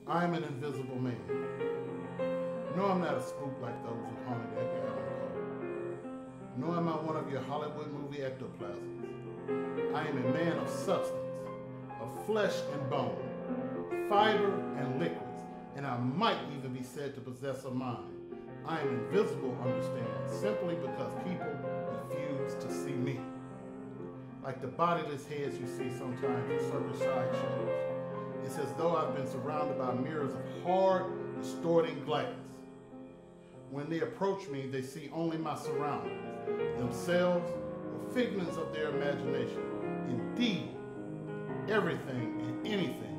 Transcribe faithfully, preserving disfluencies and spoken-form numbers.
I am an invisible man. No, I'm not a spook like those who haunted Edgar Allan Poe. Nor am I one of your Hollywood movie ectoplasms. I am a man of substance, of flesh and bone, fiber and liquids, and I might even be said to possess a mind. I am invisible, understand, simply because people refuse to see me. Like the bodiless heads you see sometimes in circus sideshows. It's as though I've been surrounded by mirrors of hard, distorting glass. When they approach me, they see only my surroundings, themselves, or figments of their imagination. Indeed, everything and anything